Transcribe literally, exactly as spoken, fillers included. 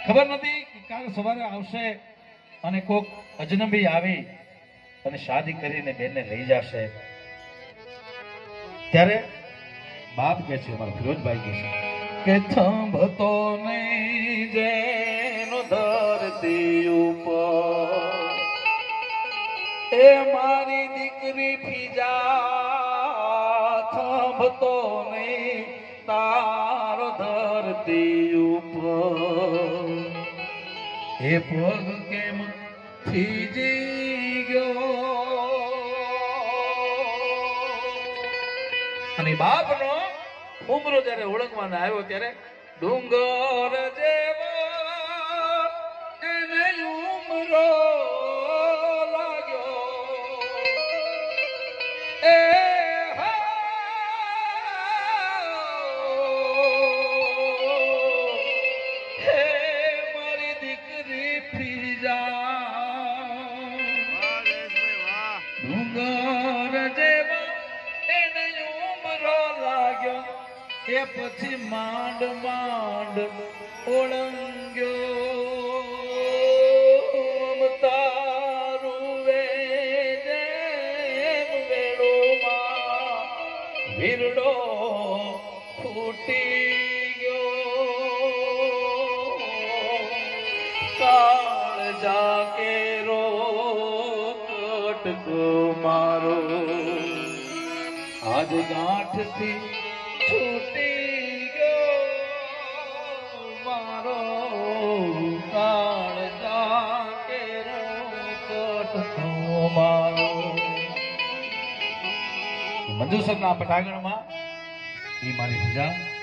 ખબર નથી કે કાલે સવારે આવશે અને કોક અજનબી આવી અને શાદી કરીને બેનને લઈ જશે. ત્યારે બાપ કે છે, મારા ફિરોજભાઈ કે છે કે થંભતો નહીં જેનો ધરતી ઉપર એ મારી દીકરી ફીજા થંભતો નહીં તારો ધરતી ઉપર એ પગ કેમ થીજી ગયો. અને બાપનો ઉમરો જયારે ઓળખવાનો આવ્યો ત્યારે ડુંગર જેવો એને ઉમરો લાગ્યો. એ હે મારી દીકરી ફીજા ડુંગર જેવો એને ઉમરો લાગ્યો. એ પછી માંડ માંડ ઓળંગ્યો તારું વેજેમ વેળોમાં વીરડો ફૂટી ગયો. કાળ જાકે રો કટકો મારો આજ ગાંઠથી છૂટી ગયો મારો કાળ જાકે રો કટકો મારો. મંજુસરના પટાગણમાં એ મારી પૂજા